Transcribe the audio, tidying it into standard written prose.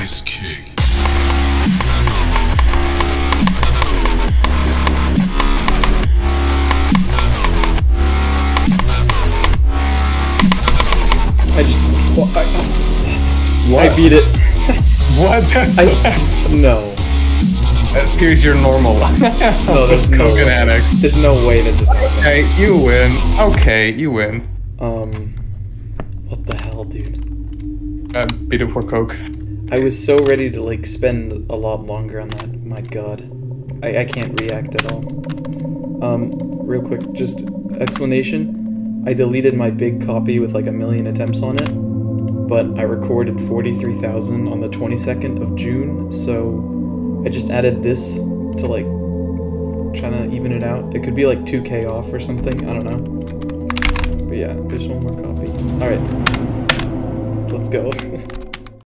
Nice kick. I beat it. What? No. That appears your normal. No, there's no Coke way. and Anix. There's no way that just happened. Okay, you win. Okay, you win. What the hell, dude? Beat it for Coke. I was so ready to like spend a lot longer on that. My god. I can't react at all. Real quick, just explanation. I deleted my big copy with like 1 million attempts on it, but I recorded 43,000 on the 22nd of June, so I just added this to like trying to even it out. It could be like 2K off or something, I don't know. But yeah, there's one more copy. Alright. Let's go.